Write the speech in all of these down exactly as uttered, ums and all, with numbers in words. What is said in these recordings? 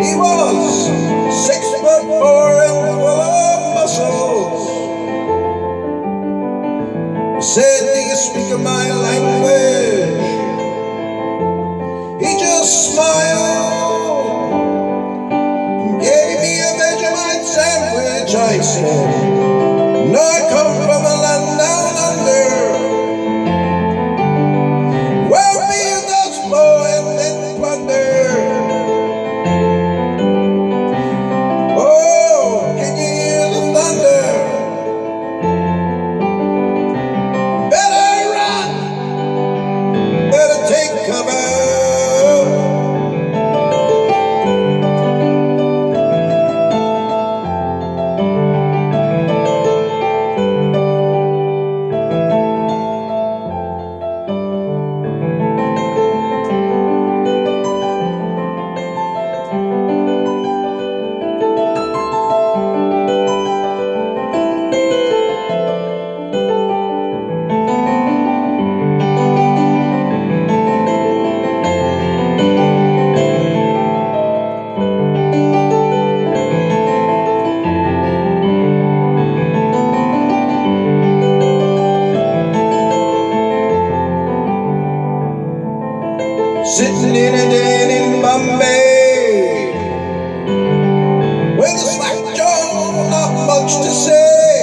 He was six foot four and full of muscles. He said, "Do you speak my language?" He just smiled and gave me a Vegemite sandwich. I said, "No, I come from a land down under, where fields does flow and men plunder." Oh, can you hear the thunder? Better run, better take cover. Sitting in a den in Bombay, with a slack jaw, not much to say.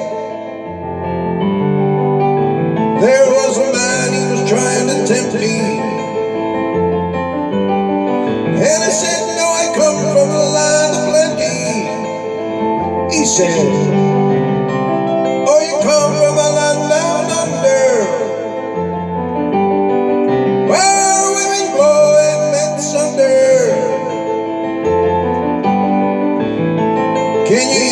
There was a man, he was trying to tempt me, and I said, "No, I come from the land of plenty." He said, "Oh, you come from a land down under, where women glow and men sunder. Can you